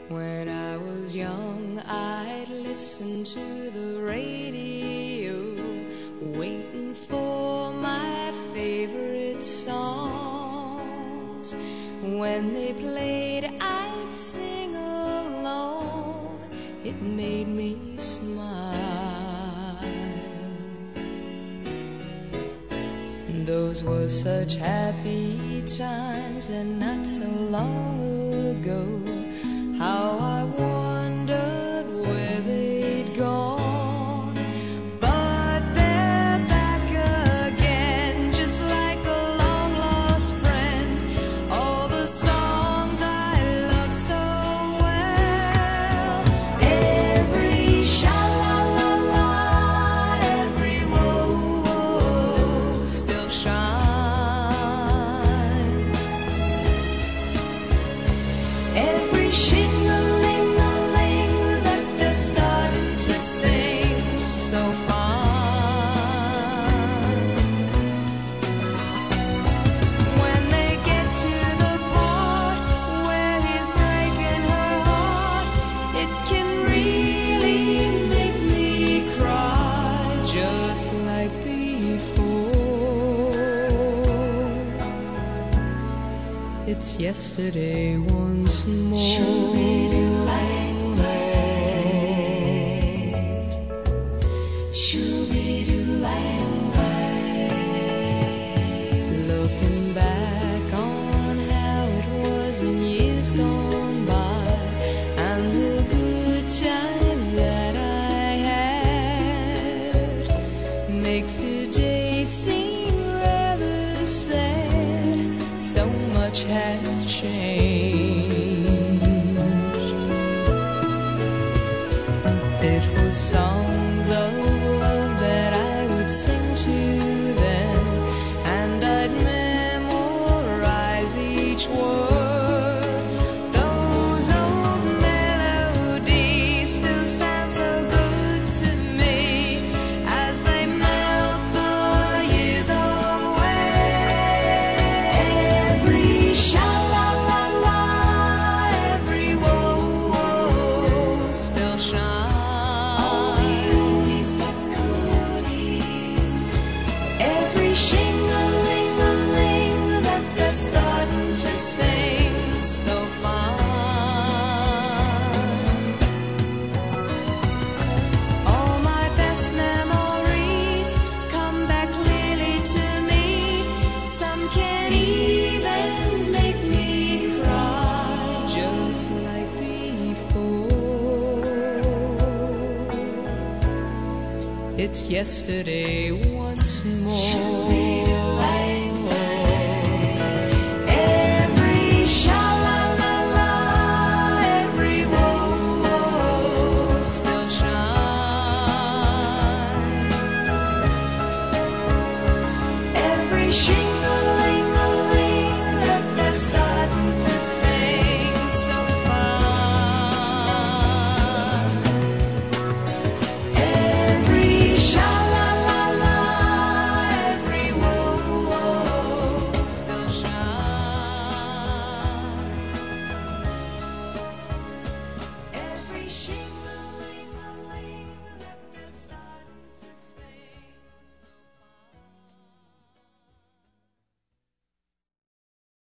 When I was young, I'd listen to the radio, waiting for my favorite songs. When they played, I'd sing along. It made me smile. Those were such happy times, and not so long ago. How I wondered where they'd gone. But they're back again, just like a long-lost friend. All the songs I love so well. Every sha-la-la-la, every whoa-whoa still shines. Every shing-a-ling-a-ling that they're starting to sing so fine. When they get to the part where he's breaking her heart, it can really make me cry, just like before. It's yesterday once more. Looking back on how it was in years gone by, and the good times that I had, makes today seem rather sad. So much has changed. It was songs of love that I would sing to them, and I'd memorize each word. Those old melodies still sound so good to me as they melt the years away. Every sha-la-la-la, every whoa-whoa still shines. Every shing-a-ling-a-ling that they're starting to sing so fine. All my best memories come back clearly to me. Some can even make me cry, just like before. It's yesterday once more.